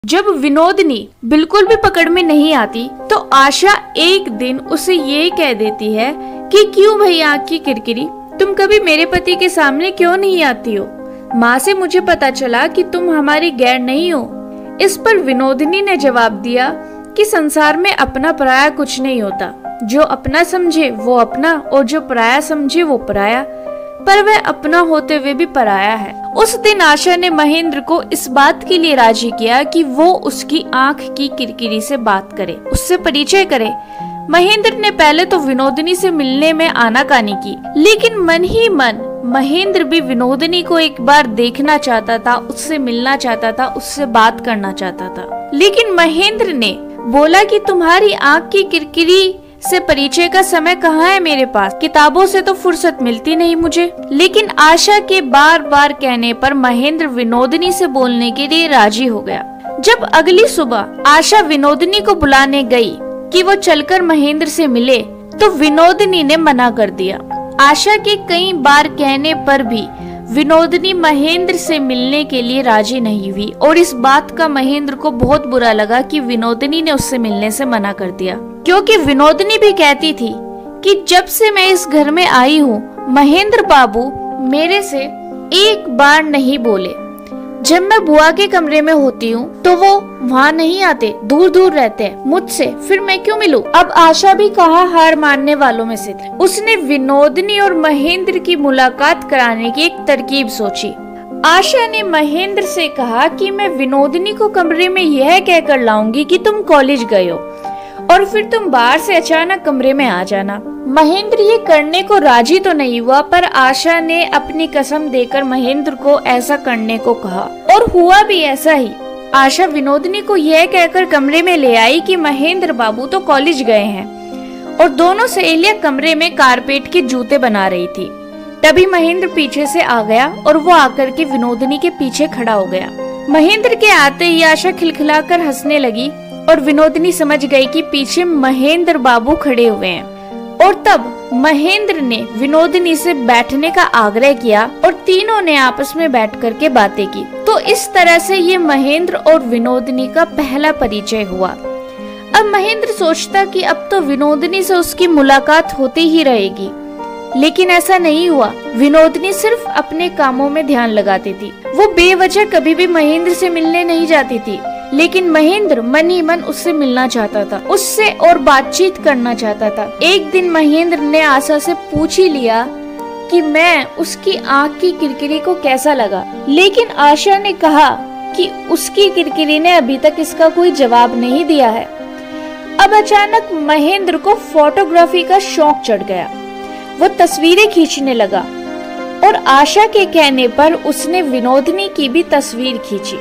जब विनोदनी बिल्कुल भी पकड़ में नहीं आती तो आशा एक दिन उसे ये कह देती है कि क्यों भई आँख की किरकिरी, तुम कभी मेरे पति के सामने क्यों नहीं आती हो? माँ से मुझे पता चला कि तुम हमारी गैर नहीं हो। इस पर विनोदनी ने जवाब दिया कि संसार में अपना पराया कुछ नहीं होता, जो अपना समझे वो अपना और जो पराया समझे वो पराया, पर वह अपना होते हुए भी पराया है। उस दिन आशा ने महेंद्र को इस बात के लिए राजी किया कि वो उसकी आंख की किरकिरी से बात करे, उससे परिचय करे। महेंद्र ने पहले तो विनोदनी से मिलने में आनाकानी की, लेकिन मन ही मन महेंद्र भी विनोदनी को एक बार देखना चाहता था, उससे मिलना चाहता था, उससे बात करना चाहता था। लेकिन महेंद्र ने बोला कि तुम्हारी आंख की किरकिरी से परिचय का समय कहाँ है मेरे पास, किताबों से तो फुर्सत मिलती नहीं मुझे। लेकिन आशा के बार बार कहने पर महेंद्र विनोदनी से बोलने के लिए राजी हो गया। जब अगली सुबह आशा विनोदनी को बुलाने गई कि वो चलकर महेंद्र से मिले, तो विनोदनी ने मना कर दिया। आशा के कई बार कहने पर भी विनोदनी महेंद्र से मिलने के लिए राजी नहीं हुई और इस बात का महेंद्र को बहुत बुरा लगा कि विनोदनी ने उससे मिलने से मना कर दिया, क्योंकि विनोदनी भी कहती थी कि जब से मैं इस घर में आई हूँ महेंद्र बाबू मेरे से एक बार नहीं बोले। जब मैं बुआ के कमरे में होती हूँ तो वो वहाँ नहीं आते, दूर दूर रहते हैं मुझसे, फिर मैं क्यों मिलूं? अब आशा भी कहा हार मानने वालों में से थी। उसने विनोदनी और महेंद्र की मुलाकात कराने की एक तरकीब सोची। आशा ने महेंद्र से कहा कि मैं विनोदनी को कमरे में यह कहकर लाऊंगी कि तुम कॉलेज गए हो और फिर तुम बाहर से अचानक कमरे में आ जाना। महेंद्र ये करने को राजी तो नहीं हुआ, पर आशा ने अपनी कसम देकर महेंद्र को ऐसा करने को कहा और हुआ भी ऐसा ही। आशा विनोदनी को यह कहकर कमरे में ले आई कि महेंद्र बाबू तो कॉलेज गए हैं और दोनों सहेलियां कमरे में कारपेट के जूते बना रही थी। तभी महेंद्र पीछे से आ गया और वो आकर के विनोदनी के पीछे खड़ा हो गया। महेंद्र के आते ही आशा खिलखिलाकर हंसने लगी और विनोदनी समझ गई कि पीछे महेंद्र बाबू खड़े हुए हैं। और तब महेंद्र ने विनोदनी से बैठने का आग्रह किया और तीनों ने आपस में बैठ करके बातें की। तो इस तरह से ये महेंद्र और विनोदनी का पहला परिचय हुआ। अब महेंद्र सोचता कि अब तो विनोदनी से उसकी मुलाकात होती ही रहेगी, लेकिन ऐसा नहीं हुआ। विनोदनी सिर्फ अपने कामों में ध्यान लगाती थी, वो बेवजह कभी भी महेंद्र से मिलने नहीं जाती थी। लेकिन महेंद्र मन ही मन उससे मिलना चाहता था, उससे और बातचीत करना चाहता था। एक दिन महेंद्र ने आशा से पूछ ही लिया कि मैं उसकी आंख की किरकिरी को कैसा लगा, लेकिन आशा ने कहा कि उसकी किरकिरी ने अभी तक इसका कोई जवाब नहीं दिया है। अब अचानक महेंद्र को फोटोग्राफी का शौक चढ़ गया, वो तस्वीरें खींचने लगा और आशा के कहने पर उसने विनोदनी की भी तस्वीर खींची।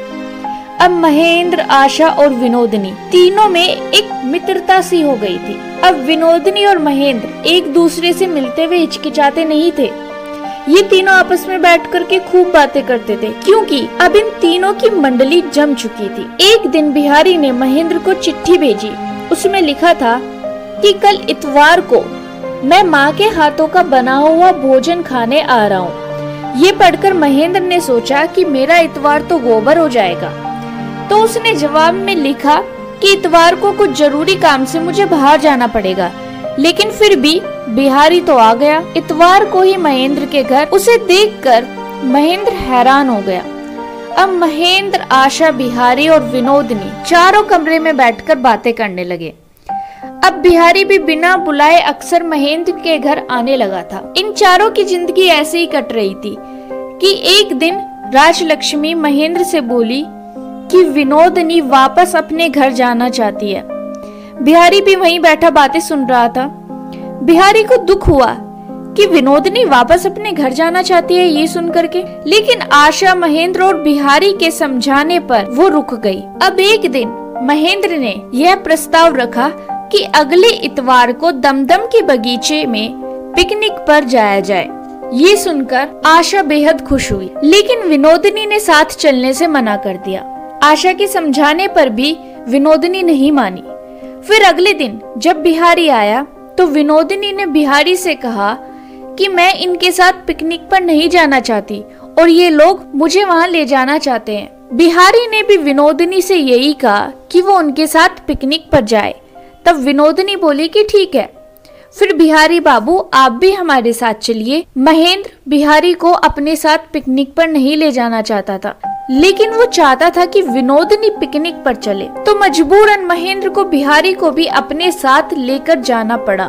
अब महेंद्र, आशा और विनोदनी तीनों में एक मित्रता सी हो गई थी। अब विनोदनी और महेंद्र एक दूसरे से मिलते हुए हिचकिचाते नहीं थे। ये तीनों आपस में बैठ करके खूब बातें करते थे, क्योंकि अब इन तीनों की मंडली जम चुकी थी। एक दिन बिहारी ने महेंद्र को चिट्ठी भेजी। उसमें लिखा था कि कल इतवार को मैं माँ के हाथों का बना हुआ भोजन खाने आ रहा हूँ। ये पढ़कर महेंद्र ने सोचा कि मेरा इतवार तो गोबर हो जाएगा, तो उसने जवाब में लिखा कि इतवार को कुछ जरूरी काम से मुझे बाहर जाना पड़ेगा। लेकिन फिर भी बिहारी तो आ गया इतवार को ही महेंद्र के घर। उसे देखकर महेंद्र हैरान हो गया। अब महेंद्र, आशा, बिहारी और विनोदनी चारों कमरे में बैठकर बातें करने लगे। अब बिहारी भी बिना बुलाए अक्सर महेंद्र के घर आने लगा था। इन चारों की जिंदगी ऐसे ही कट रही थी कि एक दिन राजलक्ष्मी महेंद्र से बोली कि विनोदनी वापस अपने घर जाना चाहती है। बिहारी भी वहीं बैठा बातें सुन रहा था। बिहारी को दुख हुआ कि विनोदनी वापस अपने घर जाना चाहती है ये सुन करके, लेकिन आशा, महेंद्र और बिहारी के समझाने पर वो रुक गई। अब एक दिन महेंद्र ने यह प्रस्ताव रखा कि अगले इतवार को दमदम के बगीचे में पिकनिक पर जाया जाए। ये सुनकर आशा बेहद खुश हुई, लेकिन विनोदनी ने साथ चलने से मना कर दिया। आशा के समझाने पर भी विनोदनी नहीं मानी। फिर अगले दिन जब बिहारी आया तो विनोदनी ने बिहारी से कहा कि मैं इनके साथ पिकनिक पर नहीं जाना चाहती और ये लोग मुझे वहाँ ले जाना चाहते हैं। बिहारी ने भी विनोदिनी से यही कहा कि वो उनके साथ पिकनिक पर जाए। तब विनोदिनी बोली कि ठीक है, फिर बिहारी बाबू आप भी हमारे साथ चलिए। महेंद्र बिहारी को अपने साथ पिकनिक पर नहीं ले जाना चाहता था, लेकिन वो चाहता था कि विनोदिनी पिकनिक पर चले, तो मजबूरन महेंद्र को बिहारी को भी अपने साथ लेकर जाना पड़ा।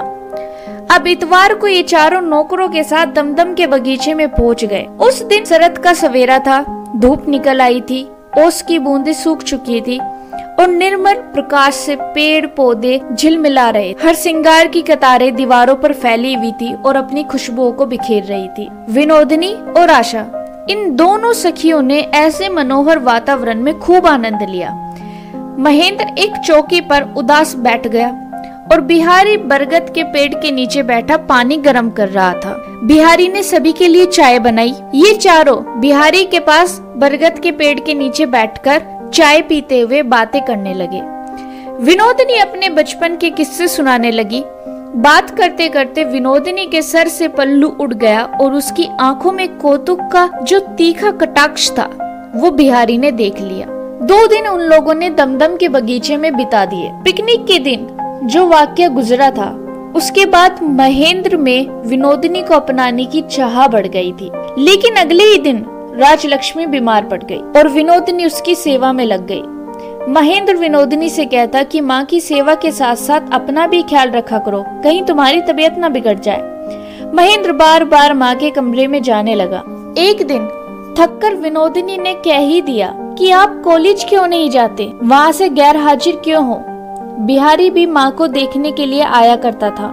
अब इतवार को ये चारों नौकरों के साथ दमदम के बगीचे में पहुंच गए। उस दिन शरद का सवेरा था, धूप निकल आई थी, ओस की बूंदें सूख चुकी थी और निर्मल प्रकाश से पेड़ पौधे झिलमिला रहे। हर श्रृंगार की कतारें दीवारों पर फैली हुई थी और अपनी खुशबुओं को बिखेर रही थी। विनोदिनी और आशा, इन दोनों सखियों ने ऐसे मनोहर वातावरण में खूब आनंद लिया। महेंद्र एक चौकी पर उदास बैठ गया और बिहारी बरगद के पेड़ के नीचे बैठा पानी गर्म कर रहा था। बिहारी ने सभी के लिए चाय बनाई। ये चारों बिहारी के पास बरगद के पेड़ के नीचे बैठकर चाय पीते हुए बातें करने लगे। विनोदिनी अपने बचपन के किस्से सुनाने लगी। बात करते करते विनोदिनी के सर से पल्लू उड़ गया और उसकी आंखों में कौतुक का जो तीखा कटाक्ष था वो बिहारी ने देख लिया। 2 दिन उन लोगों ने दमदम के बगीचे में बिता दिए। पिकनिक के दिन जो वाक्य गुजरा था, उसके बाद महेंद्र में विनोदिनी को अपनाने की चाह बढ़ गई थी। लेकिन अगले ही दिन राजलक्ष्मी बीमार पड़ गई और विनोदिनी उसकी सेवा में लग गई। महेंद्र विनोदिनी से कहता कि माँ की सेवा के साथ साथ अपना भी ख्याल रखा करो, कहीं तुम्हारी तबीयत न बिगड़ जाए। महेंद्र बार बार माँ के कमरे में जाने लगा। एक दिन थककर विनोदिनी ने कह ही दिया कि आप कॉलेज क्यों नहीं जाते, वहाँ से गैर हाजिर क्यों हो। बिहारी भी माँ को देखने के लिए आया करता था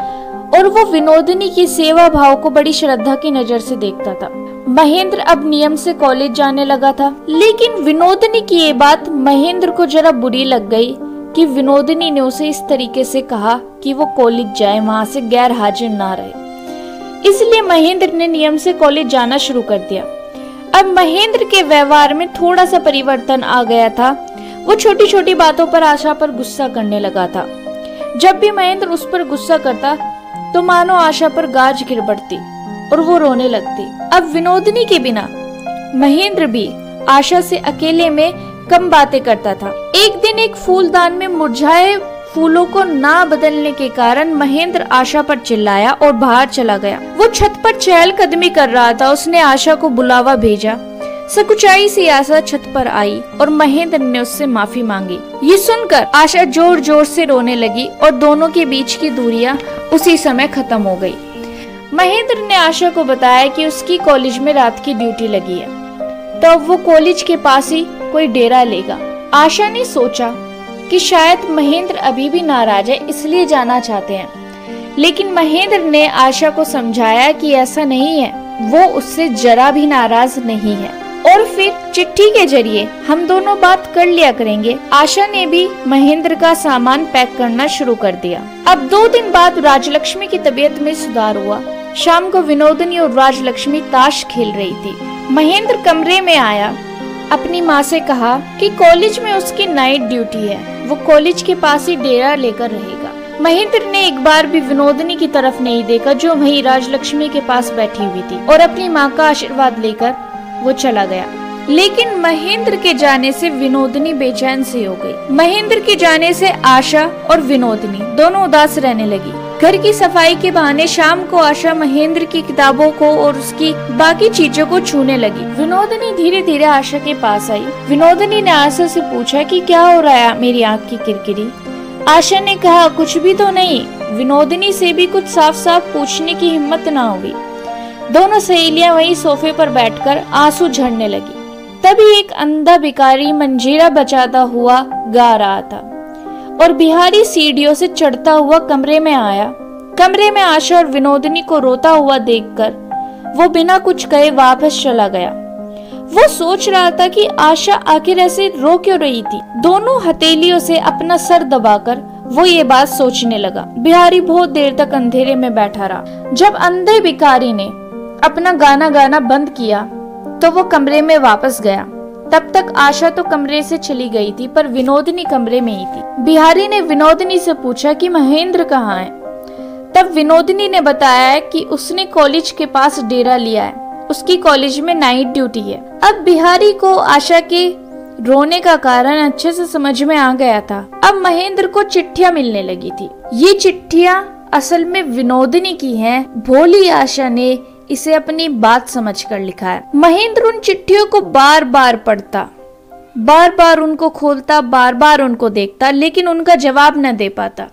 और वो विनोदिनी की सेवा भाव को बड़ी श्रद्धा की नजर से देखता था। महेंद्र अब नियम से कॉलेज जाने लगा था, लेकिन विनोदिनी की ये बात महेंद्र को जरा बुरी लग गई कि विनोदिनी ने उसे इस तरीके से कहा कि वो कॉलेज जाए, वहाँ से गैर हाजिर ना रहे। इसलिए महेंद्र ने नियम से कॉलेज जाना शुरू कर दिया। अब महेंद्र के व्यवहार में थोड़ा सा परिवर्तन आ गया था। वो छोटी छोटी बातों पर आशा पर गुस्सा करने लगा था। जब भी महेंद्र उस पर गुस्सा करता तो मानो आशा पर गाज गिर पड़ती और वो रोने लगती। अब विनोदिनी के बिना महेंद्र भी आशा से अकेले में कम बातें करता था। एक दिन एक फूलदान में मुरझाए फूलों को ना बदलने के कारण महेंद्र आशा पर चिल्लाया और बाहर चला गया। वो छत पर चहलकदमी कर रहा था। उसने आशा को बुलावा भेजा। सकुचाई से आशा छत पर आई और महेंद्र ने उससे माफी मांगी। ये सुनकर आशा जोर जोर से रोने लगी और दोनों के बीच की दूरियां उसी समय खत्म हो गई। महेंद्र ने आशा को बताया कि उसकी कॉलेज में रात की ड्यूटी लगी है, तो अब वो कॉलेज के पास ही कोई डेरा लेगा। आशा ने सोचा कि शायद महेंद्र अभी भी नाराज है, इसलिए जाना चाहते हैं, लेकिन महेंद्र ने आशा को समझाया कि ऐसा नहीं है, वो उससे जरा भी नाराज नहीं है और फिर चिट्ठी के जरिए हम दोनों बात कर लिया करेंगे। आशा ने भी महेंद्र का सामान पैक करना शुरू कर दिया। अब 2 दिन बाद राजलक्ष्मी की तबीयत में सुधार हुआ। शाम को विनोदिनी और राजलक्ष्मी ताश खेल रही थी। महेंद्र कमरे में आया, अपनी माँ से कहा कि कॉलेज में उसकी नाइट ड्यूटी है, वो कॉलेज के पास ही डेरा लेकर रहेगा। महेंद्र ने एक बार भी विनोदिनी की तरफ नहीं देखा, जो वहीं राजलक्ष्मी के पास बैठी हुई थी, और अपनी माँ का आशीर्वाद लेकर वो चला गया। लेकिन महेंद्र के जाने से विनोदिनी बेचैन सी हो गई। महेंद्र के जाने से आशा और विनोदिनी दोनों उदास रहने लगी। घर की सफाई के बहाने शाम को आशा महेंद्र की किताबों को और उसकी बाकी चीजों को छूने लगी। विनोदिनी धीरे धीरे आशा के पास आई। विनोदिनी ने आशा से पूछा कि क्या हो रहा है मेरी आँख की किरकिरी। आशा ने कहा कुछ भी तो नहीं। विनोदिनी से भी कुछ साफ साफ पूछने की हिम्मत न हुई। दोनों सहेलियां वहीं सोफे पर बैठकर आंसू झड़ने लगी। तभी एक अंधा भिखारी मंजीरा बजाता हुआ गा रहा था और बिहारी सीढ़ियों से चढ़ता हुआ कमरे में आया। कमरे में आशा और विनोदिनी को रोता हुआ देखकर वो बिना कुछ कहे वापस चला गया। वो सोच रहा था कि आशा आखिर ऐसे रो क्यों रही थी। दोनों हथेलियों से अपना सर दबाकर वो ये बात सोचने लगा। बिहारी बहुत देर तक अंधेरे में बैठा रहा। जब अंधे भिखारी ने अपना गाना गाना बंद किया तो वो कमरे में वापस गया। तब तक आशा तो कमरे से चली गई थी, पर विनोदिनी कमरे में ही थी। बिहारी ने विनोदिनी से पूछा कि महेंद्र कहाँ है। तब विनोदिनी ने बताया कि उसने कॉलेज के पास डेरा लिया है उसकी कॉलेज में नाइट ड्यूटी है। अब बिहारी को आशा के रोने का कारण अच्छे से समझ में आ गया था। अब महेंद्र को चिट्ठियां मिलने लगी थी। ये चिट्ठियां असल में विनोदिनी की हैं। भोली आशा ने इसे अपनी बात समझकर लिखा है। महेंद्र उन चिट्ठियों को बार बार पढ़ता, बार बार उनको खोलता, बार बार उनको देखता, लेकिन उनका जवाब न दे पाता।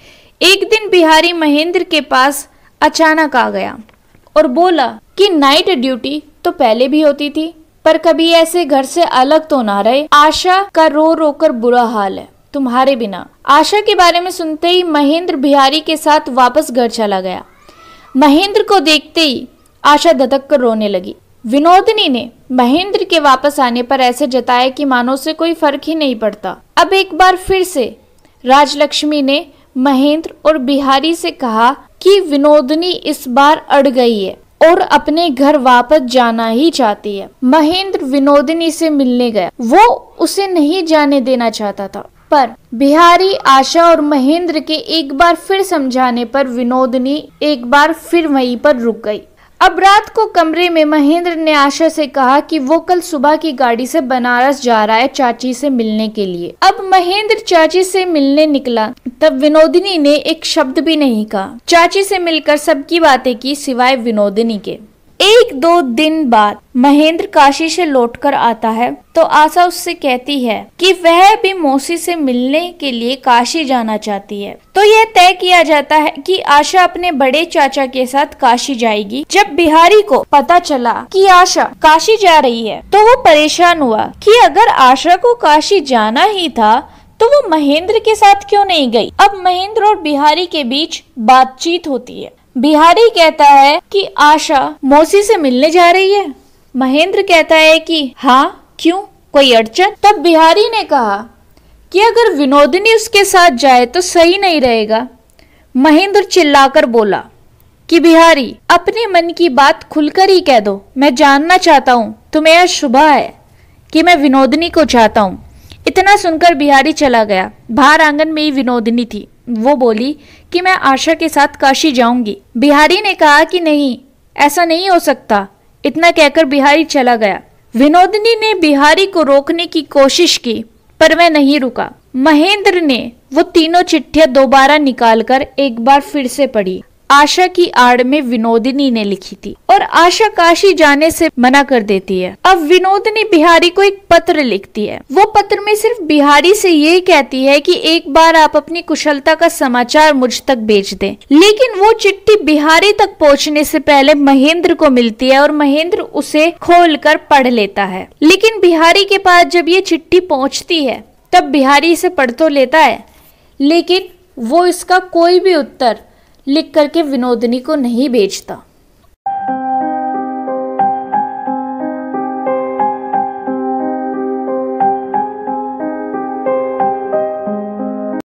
एक दिन बिहारी महेंद्र के पास अचानक आ गया और बोला कि नाइट ड्यूटी तो पहले भी होती थी, पर कभी ऐसे घर से अलग तो ना रहे। आशा का रो रो कर बुरा हाल है तुम्हारे बिना। आशा के बारे में सुनते ही महेंद्र बिहारी के साथ वापस घर चला गया। महेंद्र को देखते ही आशा धधक कर रोने लगी। विनोदिनी ने महेंद्र के वापस आने पर ऐसे जताया कि मानो उसे कोई फर्क ही नहीं पड़ता। अब एक बार फिर से राजलक्ष्मी ने महेंद्र और बिहारी से कहा कि विनोदिनी इस बार अड़ गई है और अपने घर वापस जाना ही चाहती है। महेंद्र विनोदिनी से मिलने गया। वो उसे नहीं जाने देना चाहता था, पर बिहारी, आशा और महेंद्र के एक बार फिर समझाने पर विनोदिनी एक बार फिर वहीं पर रुक गई। अब रात को कमरे में महेंद्र ने आशा से कहा कि वो कल सुबह की गाड़ी से बनारस जा रहा है चाची से मिलने के लिए। अब महेंद्र चाची से मिलने निकला तब विनोदिनी ने एक शब्द भी नहीं कहा। चाची से मिलकर सबकी बातें की सिवाय विनोदिनी के। एक दो दिन बाद महेंद्र काशी से लौटकर आता है तो आशा उससे कहती है कि वह भी मौसी से मिलने के लिए काशी जाना चाहती है। तो यह तय किया जाता है कि आशा अपने बड़े चाचा के साथ काशी जाएगी। जब बिहारी को पता चला कि आशा काशी जा रही है तो वो परेशान हुआ कि अगर आशा को काशी जाना ही था तो वो महेंद्र के साथ क्यों नहीं गई। अब महेंद्र और बिहारी के बीच बातचीत होती है। बिहारी कहता है कि आशा मौसी से मिलने जा रही है। महेंद्र कहता है कि हाँ, क्यों, कोई अड़चन। तब बिहारी ने कहा कि अगर विनोदिनी उसके साथ जाए तो सही नहीं रहेगा। महेंद्र चिल्लाकर बोला कि बिहारी, अपने मन की बात खुलकर ही कह दो। मैं जानना चाहता हूँ तुम्हें यह शुभ है कि मैं विनोदिनी को चाहता हूँ। इतना सुनकर बिहारी चला गया। बाहर आंगन में ही विनोदिनी थी। वो बोली कि मैं आशा के साथ काशी जाऊंगी। बिहारी ने कहा कि नहीं, ऐसा नहीं हो सकता। इतना कहकर बिहारी चला गया। विनोदिनी ने बिहारी को रोकने की कोशिश की पर वह नहीं रुका। महेंद्र ने वो तीनों चिट्ठियां दोबारा निकालकर एक बार फिर से पढ़ी। आशा की आड़ में विनोदिनी ने लिखी थी और आशा काशी जाने से मना कर देती है। अब विनोदिनी बिहारी को एक पत्र लिखती है। वो पत्र में सिर्फ बिहारी से ये कहती है कि एक बार आप अपनी कुशलता का समाचार मुझ तक भेज दें। लेकिन वो चिट्ठी बिहारी तक पहुंचने से पहले महेंद्र को मिलती है और महेंद्र उसे खोलकर पढ़ लेता है। लेकिन बिहारी के पास जब ये चिट्ठी पहुंचती है तब बिहारी इसे पढ़ तो लेता है, लेकिन वो इसका कोई भी उत्तर लिख करके विनोदिनी को नहीं भेजता।